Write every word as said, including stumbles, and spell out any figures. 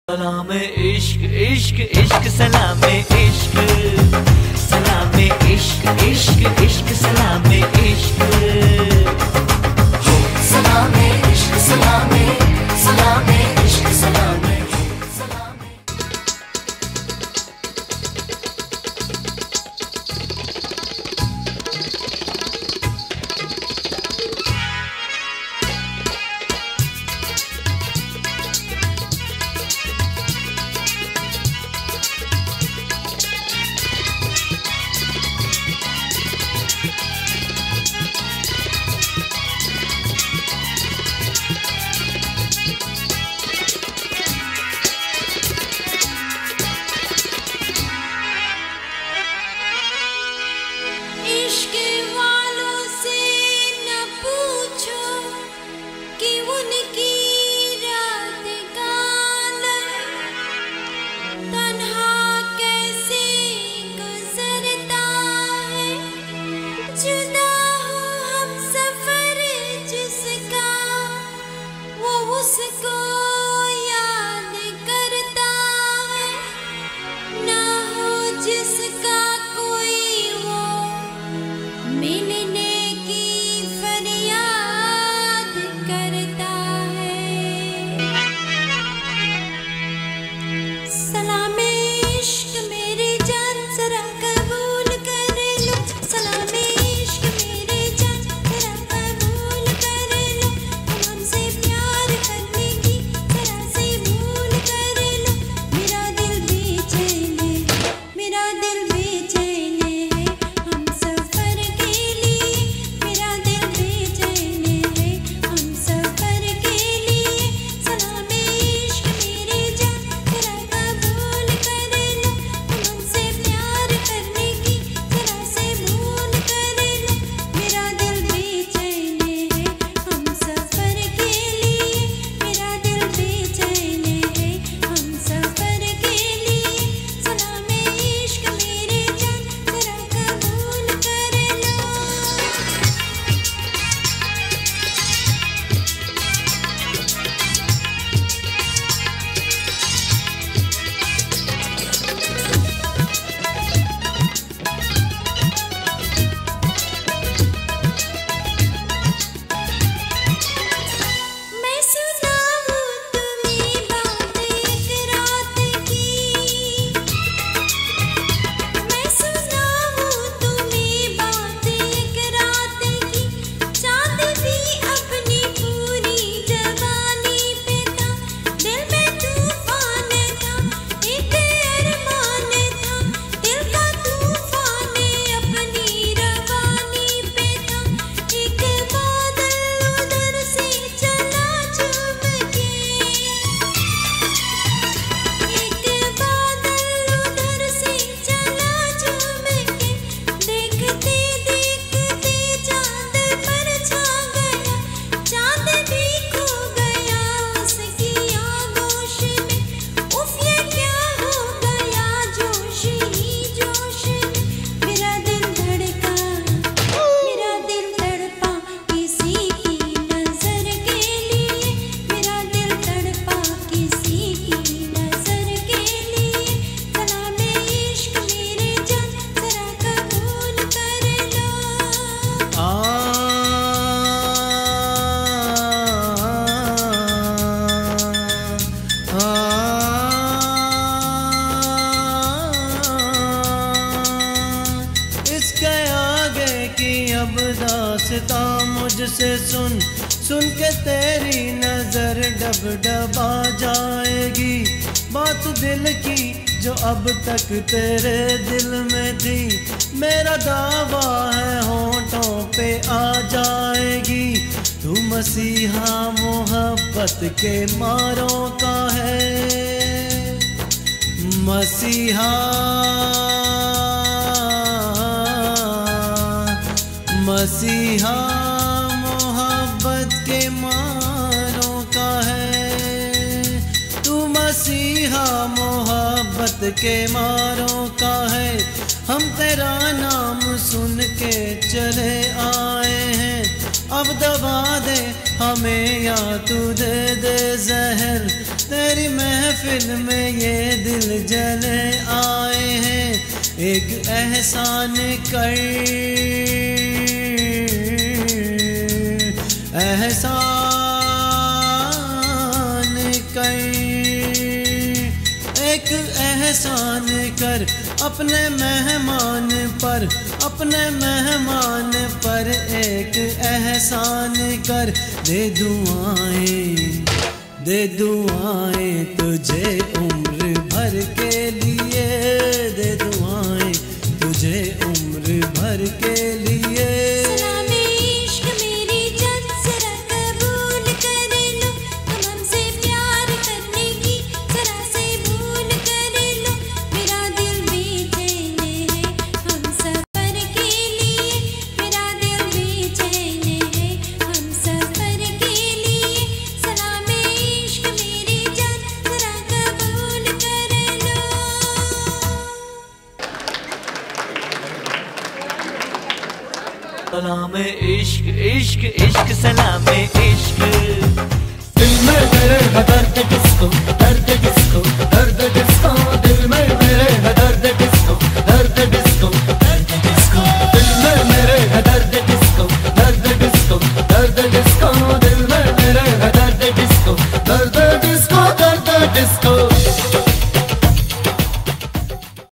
सलाम-ए-इश्क इश्क इश्क सलाम-ए-इश्क, सलाम-ए-इश्क इश्क इश्क सलाम-ए-इश्क, सलाम-ए-इश्क सलाम-ए सलाम-ए-इश्क सलाम-ए मुझसे सुन सुन के तेरी नजर डब डबा जाएगी, बात दिल की जो अब तक तेरे दिल में थी, मेरा दावा है होठों पे आ जाएगी। तू मसीहा मोहब्बत के मारों का है, मसीहा मसीहा मोहब्बत के मारों का है, तू मसीहा मोहब्बत के मारों का है। हम तेरा नाम सुन के चले आए हैं, अब दबा दे हमें या तू दे दे जहर, तेरी महफिल में ये दिल जले आए हैं, एक एहसान कर, एहसान कर, एक एहसान कर अपने मेहमान पर, अपने मेहमान पर एक एहसान कर। दे दुआएं, दे दुआएं तुझे उम्र भर के लिए, दे दुआएं तुझे उम्र भर के लिए। सलाम-ए-इश्क मेरी जान जरा कबूल कर लो, तुम हमसे प्यार करने की जरा से भूल कर लो। मेरा दिल बेचैन है हम सफर के लिए, मेरा दिल बेचैन है हम सफर के लिए। सलाम-ए-इश्क मेरी जान जरा कबूल कर लो। सलाम-ए इश्क इश्क इश्क सलाम-ए इश्क। दिल में दर्द है, दर्द किसको, दर्द किसको, दर्द किसको।